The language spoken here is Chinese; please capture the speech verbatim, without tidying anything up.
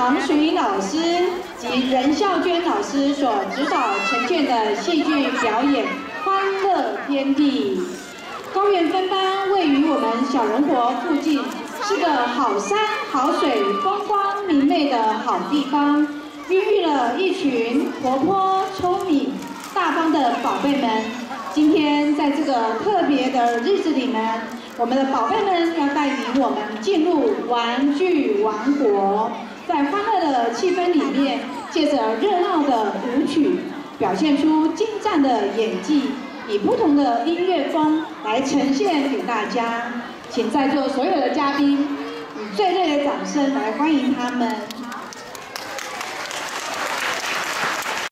唐淑英老师及任孝娟老师所指导呈现的戏剧表演《欢乐天地》。高原分班位于我们小人国附近，是个好山好水、风光明媚的好地方，孕育了一群活泼、聪明、大方的宝贝们。今天在这个特别的日子里面，我们的宝贝们要带领我们进入玩具王国，在欢乐的气氛里面，借着热闹的舞曲，表现出精湛的演技，以不同的音乐风来呈现给大家。请在座所有的嘉宾以最热烈的掌声来欢迎他们。